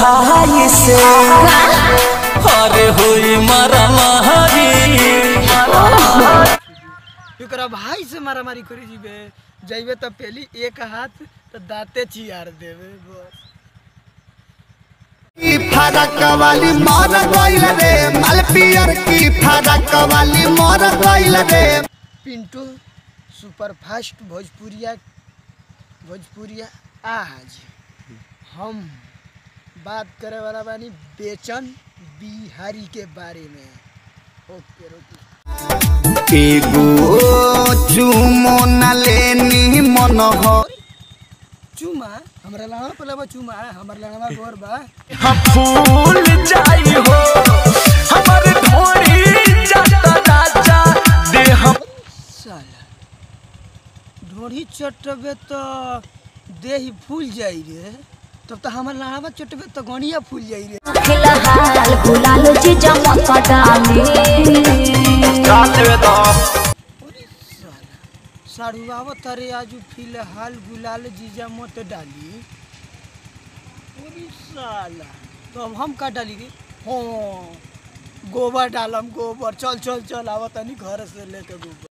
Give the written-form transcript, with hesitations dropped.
भाई से अरे होई मारा मारी एकरा भाई से मारा मारी करी जीबे जाइबे तो पहली एक हाथ तो दांते चियार देवे बस। की फरक वाली मोर गइल रे मालपियर की फरक वाली मोर गइल रे। पिंटू सुपरफास्ट भोजपुरिया आज हम बात करे वाला बानी बेचन बिहारी के बारे में। ओके रोकी एगो चुमो न लेनी मन हो चुमा हमरा लावा पलावा चुमा हमर लावा गोर बा हम फूल जाई हो हमर ढोरी जाता राजा दे हम साला ढोरी चटबे तो देह फूल जाई रे तब तो हमर लावा चटबे तो गणिया फूल जाई रे। फिलहाल गुलाल जी जमक डाली डाल देवे तो साड़ुआव तरे आजू फिलहाल गुलाल जीजा मत डाली। साला तो अब हम का डाली रे? हाँ गोबर डालम गोबर चल चल चल आवत नहीं घर से लेके गोबर।